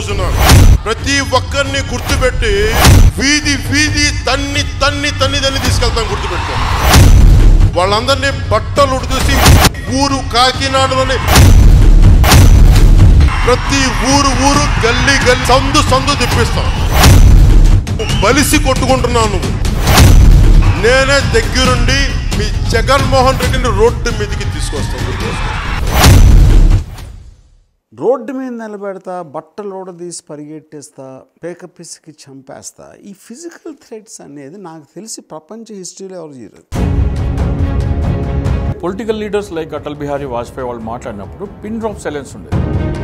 రోజున ప్రతి ఒక్కరిని గుర్తుపెట్టి వీధి వీధి తన్ని తన్ని తన్ని తన్ని తీసుకెళ్తాం గుర్తుపెట్టాం. వాళ్ళందరినీ బట్టలు ఉడితీసి ఊరు కాకినాడలోని ప్రతి ఊరు ఊరు గల్లీ గల్లీ సందు సందు తిప్పిస్తాం. బలిసి కొట్టుకుంటున్నాను. నేనే దగ్గరుండి మీ జగన్మోహన్ రెడ్డిని రోడ్డు మీదకి తీసుకొస్తాను. రోడ్డు మీద నిలబెడతా, బట్టలు తీసి పరిగెట్టేస్తా, పేకపిసికి చంపేస్తా. ఈ ఫిజికల్ థ్రెట్స్ అనేది నాకు తెలిసి ప్రపంచ హిస్టరీలో ఎవరు చేయలేదు. Political leaders like Atal Bihari Vajpayee వాళ్ళు మాట్లాడినప్పుడు పిన్ డ్రాప్ సైలెన్స్ ఉండేది.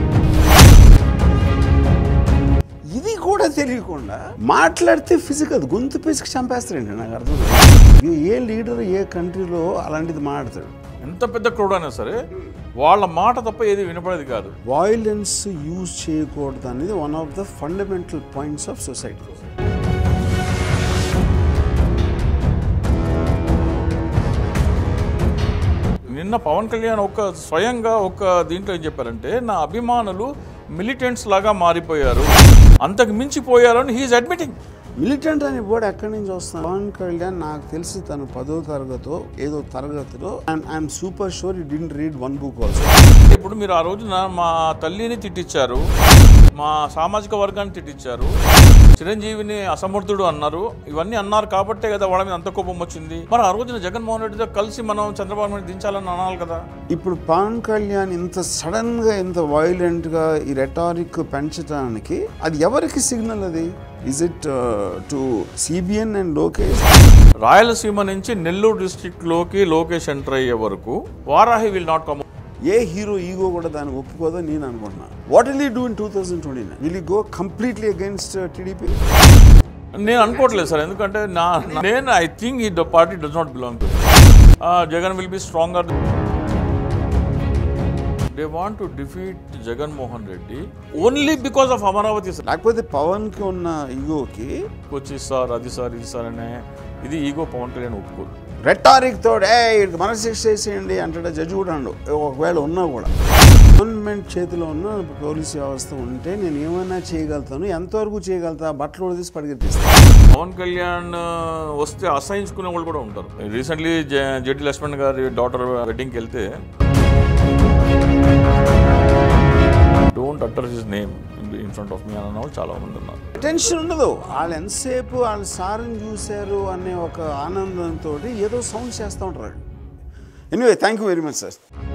ఇది కూడా తెలియకుండా మాట్లాడితే ఫిజికల్ గొంతు పిసికి చంపేస్తారండి. నాకు అర్థం ఏ లీడర్ ఏ కంట్రీలో అలాంటిది మాట్లాడతాడు? ఎంత పెద్ద క్రౌడ్ అయినా సరే వాళ్ళ మాట తప్ప ఏది వినపడేది కాదు. వాయిలెన్స్ యూజ్ చేయకూడదు అనేది one of the fundamental points of society. నిన్న పవన్ కళ్యాణ్ స్వయంగా దీంట్లో ఏం చెప్పారంటే, నా అభిమానులు మిలిటెంట్స్ లాగా మారిపోయారు, అంతకు మించిపోయారు అని హీఈస్ అడ్మిటింగ్. మిలిటెంట్ అనే వర్డ్ ఎక్కడి నుంచి వస్తాను? పవన్ కళ్యాణ్ నాకు తెలిసి తను 10వ తరగతో ఏదో తరగతిలో I'm super sure he didn't read one book also. ఇప్పుడు మీరు ఆ రోజున మా తల్లిని తిట్టించారు, మా సామాజిక వర్గాన్ని తిట్టించారు, చిరంజీవిని అసమర్థుడు అన్నారు. ఇవన్నీ అన్నారు కాబట్టే కదా వాళ్ళ మీద అంత కోపం వచ్చింది. మరి ఆ రోజున జగన్మోహన్ రెడ్డితో కలిసి మనం చంద్రబాబు నాయుడు దించాలని అనాలి కదా. ఇప్పుడు పవన్ కళ్యాణ్ ఇంత సడన్ గా ఇంత వైలెంట్ గా ఈ రెటారిక్ పెంచడానికి అది ఎవరికి సిగ్నల్? అది is it to CBN and Lokesh? Rayalaseema నుంచి నెల్లూరు డిస్ట్రిక్ట్ లోకి లోకేష్ ఎంటర్ అయ్యే వరకు వారాహి విల్ నాట్ కమ్. ఏ హీరో ఈగో కూడా దాన్ని ఒప్పుకోదని నేను అనుకుంటున్నాను. What will he do in 2029? Will he go completely against TDP? నేను అనుకోవట్లేదు సార్, ఎందుకంటే నేను I think the party does not belong to Jagan will be stronger. They want to defeat Jaganmohan Reddy only because of Amaravati. లేకపోతే పవన్ కి ఉన్న ఈగోకి వచ్చి సార్ అది sir ఇది సార్ అనే ఇది ఈగో పవన్ కళ్యాణ్ ఒప్పుకోదు. రెటారిక్ తోడు మనశిక్ష చేసేయండి అంటాడు జడ్జి కూడా అండు. ఒకవేళ ఉన్నా కూడా గవర్నమెంట్ చేతిలో ఉన్న పోలీసు వ్యవస్థ ఉంటే నేను ఏమైనా చేయగలుగుతాను, ఎంతవరకు చేయగలుగుతా? బట్టలు తీసి పరిగెత్తిస్తాను. పవన్ కళ్యాణ్ వస్తే అసహించుకునే వాళ్ళు కూడా ఉంటారు. రీసెంట్లీ జెడ్డి లక్ష్మణ్ గారి డాటర్ వెడ్డింగ్కి వెళ్తే don't utter his name in front of me అన్న వాళ్ళు చాలా మంది ఉన్నారు. టెన్షన్ ఉండదు. వాళ్ళు ఎంతసేపు వాళ్ళ సార్ని చూశారు అనే ఒక ఆనందంతో ఏదో సౌండ్ చేస్తూ ఉంటారు. Anyway, thank you very much sir.